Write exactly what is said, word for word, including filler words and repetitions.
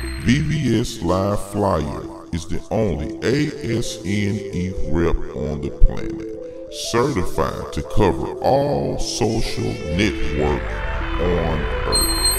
V V S Live Flyer is the only A S N E rep on the planet, certified to cover all social network on Earth.